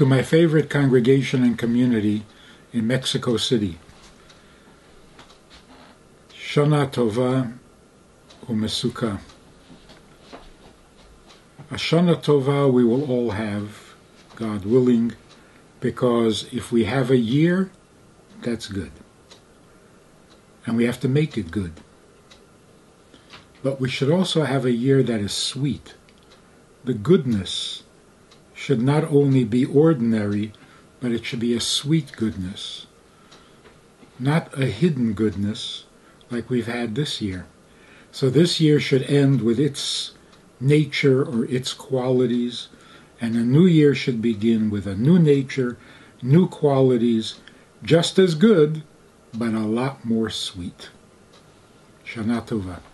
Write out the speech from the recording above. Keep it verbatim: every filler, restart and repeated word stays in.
to my favorite congregation and community in Mexico City. Shana Tova umesuka. A Shana Tova we will all have, God willing, because if we have a year, that's good. And we have to make it good. But we should also have a year that is sweet. The goodness should not only be ordinary, but it should be a sweet goodness. Not a hidden goodness like we've had this year. So this year should end with its nature or its qualities, and a new year should begin with a new nature, new qualities, just as good, but a lot more sweet. Shana Tova.